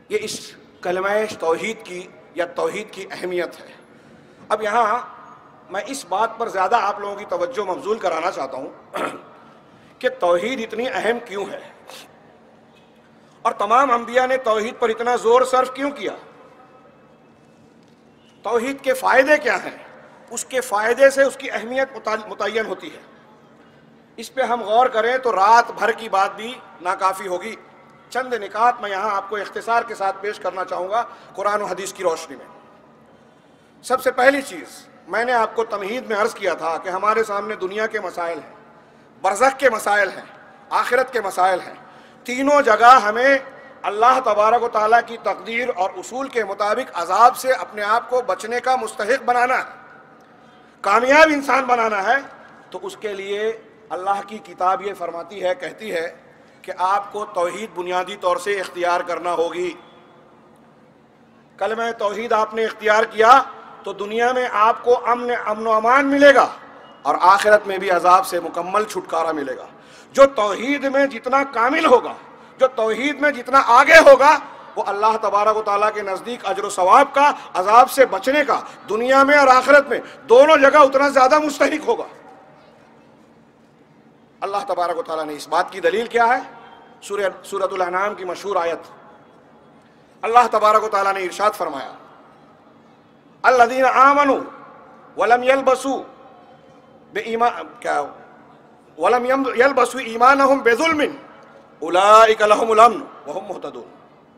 یہ اس کلمہ توحید کی یا توحید کی اہمیت ہے۔ اب یہاں میں اس بات پر زیادہ آپ لوگوں کی توجہ مبذول کرانا چاہتا ہوں کہ توحید اتنی اہم کیوں ہے، اور تمام انبیاء نے توحید پر اتنا زور صرف کیوں کیا، توحید کے فائدے کیا ہیں، اس کے فائدے سے اس کی اہمیت متعین ہوتی ہے۔ اس پہ ہم غور کریں تو رات بھر کی بات بھی ناکافی ہوگی۔ چند نکات میں یہاں آپ کو اختصار کے ساتھ پیش کرنا چاہوں گا قرآن و حدیث کی روشنی میں۔ سب سے پہلی چیز میں نے آپ کو تمہید میں عرض کیا تھا کہ ہمارے سامنے دنیا کے مسائل ہیں، برزخ کے مسائل ہیں، آخرت کے مسائل ہیں۔ تینوں جگہ ہمیں اللہ تبارک و تعالیٰ کی تقدیر اور اصول کے مطابق عذاب سے اپنے آپ کو بچنے کا مستحق بنانا ہے، کامیاب انسان بنانا ہے۔ تو اس کے لیے اللہ کی کتاب یہ فرماتی ہے، کہتی ہے کہ آپ کو توحید بنیادی طور سے اختیار کرنا ہوگی۔ کلمہ توحید آپ نے اختیار کیا تو دنیا میں آپ کو امن و امان ملے گا، اور آخرت میں بھی عذاب سے مکمل چھٹکارا ملے گا۔ جو توحید میں جتنا کامل ہوگا، جو توحید میں جتنا آگے ہوگا، وہ اللہ تبارک و تعالیٰ کے نزدیک اجر و ثواب کا، عذاب سے بچنے کا، دنیا میں اور آخرت میں دونوں جگہ اتنا زیادہ مستحق ہوگا۔ اللہ تبارک و تعالیٰ نے اس بات کی دلیل کیا ہے؟ سورۃ الانعام کی مشہور آیت، اللہ تبارک و تعالیٰ نے ارشاد فرمایا، الذین آمنوا ولم یلبسوا ایمانہم بظلم اولئک لہم الامن وہم مہتدون۔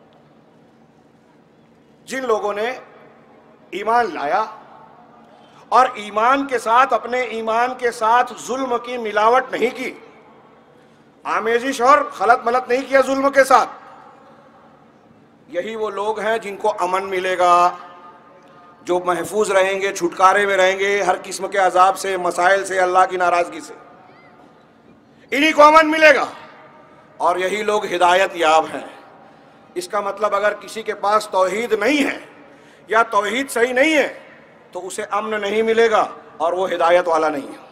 جن لوگوں نے ایمان لایا اور ایمان کے ساتھ، اپنے ایمان کے ساتھ ظلم کی ملاوٹ نہیں کی، آمیزش اور خلط ملط نہیں کیا ظلم کے ساتھ، یہی وہ لوگ ہیں جن کو امن ملے گا، جو محفوظ رہیں گے، چھٹکارے میں رہیں گے ہر قسم کے عذاب سے، مسائل سے، اللہ کی ناراضگی سے، انہی کو امن ملے گا، اور یہی لوگ ہدایت یاب ہیں۔ اس کا مطلب اگر کسی کے پاس توحید نہیں ہے یا توحید صحیح نہیں ہے تو اسے امن نہیں ملے گا اور وہ ہدایت والا نہیں ہے۔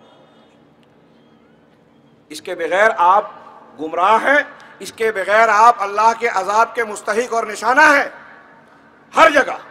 اس کے بغیر آپ گمراہ ہیں، اس کے بغیر آپ اللہ کے عذاب کے مستحق اور نشانہ ہیں۔ ہر جگہ